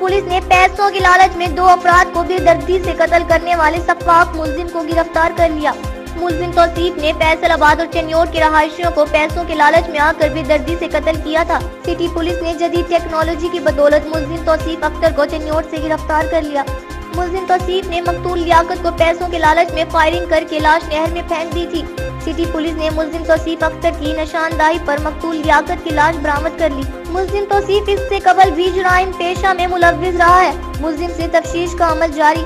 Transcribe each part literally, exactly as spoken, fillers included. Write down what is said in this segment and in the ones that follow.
Police ने पैसों के लालच में दो अपराध को बेदर्दी से कत्ल करने वाले सफाक मुलजिम को गिरफ्तार कर लिया। मुलजिम तौसीफ ने फैसलाबाद और चन्योट के रहायशियों को पैसों के लालच में आकर बेदर्दी से कत्ल किया था। सिटी पुलिस ने जदीद टेक्नोलॉजी की बदौलत मुलजिम तौसीफ अख्तर को चन्योट से गिरफ्तार कर लिया। मुलजिम तौसीफ ने मकतूल लियाकत को पैसों के लालच में फायरिंग करके लाश नहर में फेंक दी थी। सिटी पुलिस ने मुलजिम तौसीफ अख्तर की निशानदाही पर मकतूल लियाकत की लाश बरामद कर ली। मुलजिम तौसीफ इससे कबल भी जुराइम पेशा में मुलव्विस रहा है। मुलजिम से तफ्तीश का अमल जारी।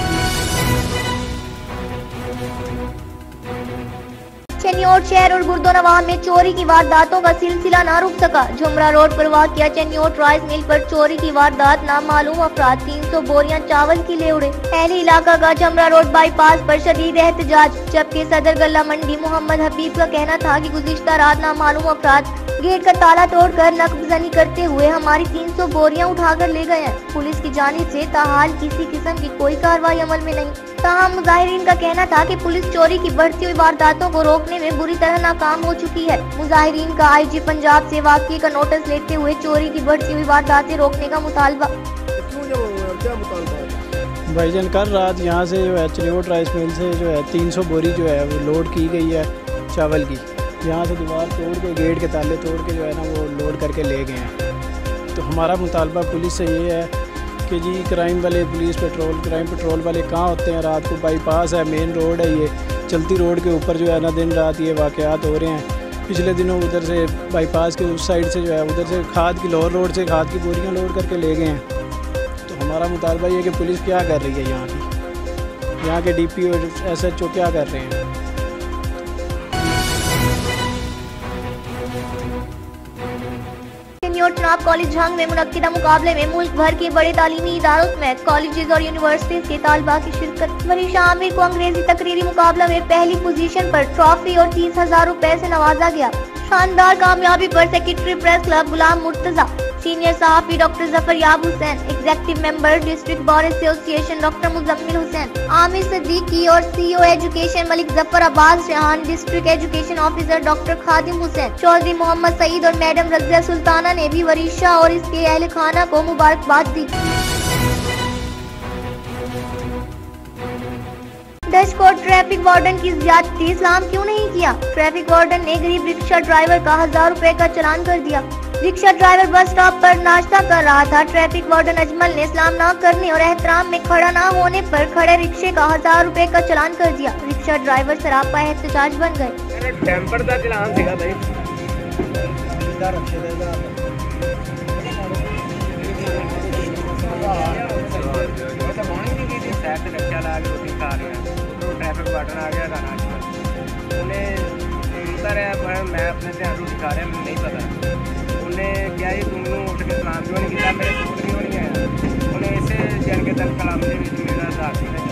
चन्योट शहर और गुरुद्वारा में चोरी की वारदातों का सिलसिला न रुक सका। झुमरा रोड पर वाक़िया चन्योट राइस मिल पर चोरी की वारदात नामालूम अफराद तीन सौ बोरियां चावल की ले उड़े। अहली इलाका का झुमरा रोड बाईपास पर शदीद एहतजाज, जबकि सदर गल्ला मंडी मोहम्मद हबीब का कहना था कि गुज़िश्ता रात नामालूम अफराद गेट का ताला तोड़कर नकबजनी करते हुए हमारी तीन सौ बोरियां उठाकर ले गए हैं। पुलिस की जानिब से ताहाल किसी किस्म की कोई कार्रवाई अमल में नहीं। ताहम मुजाहिरीन का कहना था कि पुलिस चोरी की बढ़ती हुई वारदातों को रोकने में बुरी तरह नाकाम हो चुकी है। मुजाहिरीन का आईजी पंजाब से वाक़ये का नोटिस लेते हुए चोरी की बढ़ती हुई वारदातें रोकने का मुतालबा। भाईजान कल रात यहाँ से जो है चन्योट राइस मिल से जो है तीन सौ बोरी जो है वो लोड की गई है चावल की। यहाँ से दीवार तोड़ के गेट के ताले तोड़ के जो है ना वो लोड करके ले गए हैं। तो हमारा मुतालबा पुलिस से ये है कि जी क्राइम वाले पुलिस पेट्रोल क्राइम पेट्रोल वाले कहाँ होते हैं? रात को बाईपास है, मेन रोड है, ये चलती रोड के ऊपर जो है ना दिन रात ये वाक़यात हो रहे हैं। पिछले दिनों उधर से बाईपास के उस साइड से जो है उधर से खाद की लाहौर रोड से खाद की बोरियाँ लोड करके ले गए हैं। तो हमारा मुतालबा ये कि पुलिस क्या कर रही है यहाँ की, यहाँ के डी पी और एस एच ओ क्या कर रहे हैं? चुनाव कॉलेज झंग में मुनक्किदा मुकाबले में मुल्क भर के बड़े तालीमी इदारों समेत कॉलेजेस और यूनिवर्सिटीज के तालबा की शिरकत। वरीशा आमिर को अंग्रेजी तकरीरी मुकाबला में पहली पोजीशन पर ट्रॉफी और तीस हजार रूपए से नवाजा गया। शानदार कामयाबी पर secretary press club Ghulam Murtaza, senior सहाफ़ी doctor Zafaryab Hussain, executive member district bar association doctor Muzammil Hussain, Aamir Siddiqui और CEO education Malik Zafar Abbas Rehan, district education officer doctor Khadim Hussain, Chaudhry Mohammad Saeed और मैडम रज़िया सुल्ताना ने भी वरीशा और इसके अहल खाना को मुबारकबाद दी। डच को ट्रैफिक वार्डन की ज्यादती इस्लाम क्यों नहीं किया? ट्रैफिक वार्डन ने गरीब रिक्शा ड्राइवर का हजार रुपए का चालान कर दिया। रिक्शा ड्राइवर बस स्टॉप पर नाश्ता कर रहा था। ट्रैफिक वार्डन अजमल ने इस्लाम न करने और एहतराम में खड़ा न होने पर खड़े रिक्शे का हजार रुपए का चालान कर दिया। रिक्शा ड्राइवर सरापा एहतजाज बन गए। टेम्पर का चालान सीगा भाई। ट्रैफिक वार्डन आ गया था उन्हें मैं अपने ध्यान रोटी खा रहा मैंने नहीं पता। उन्हें क्या ही तुमने उठ के सलाम क्यों नहीं किया, मेरे सूट क्यों नहीं आया। उन्हें इसे जन के तल कलाम मेरा साथ